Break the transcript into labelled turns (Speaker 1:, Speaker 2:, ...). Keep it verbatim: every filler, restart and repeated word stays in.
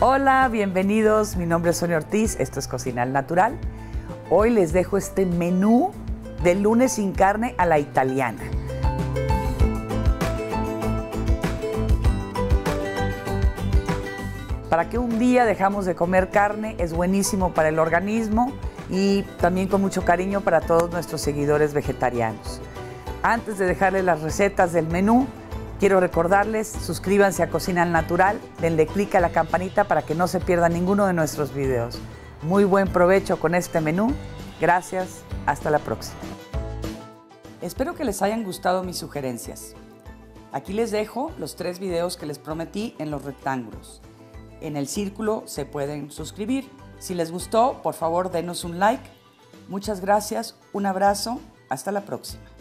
Speaker 1: Hola, bienvenidos. Mi nombre es Sonia Ortiz. Esto es Cocina al Natural. Hoy les dejo este menú de lunes sin carne a la italiana. Para que un día dejamos de comer carne, es buenísimo para el organismo y también con mucho cariño para todos nuestros seguidores vegetarianos. Antes de dejarles las recetas del menú, quiero recordarles, suscríbanse a Cocina al Natural, denle clic a la campanita para que no se pierdan ninguno de nuestros videos. Muy buen provecho con este menú. Gracias, hasta la próxima. Espero que les hayan gustado mis sugerencias. Aquí les dejo los tres videos que les prometí en los rectángulos. En el círculo se pueden suscribir. Si les gustó, por favor, denos un like. Muchas gracias, un abrazo, hasta la próxima.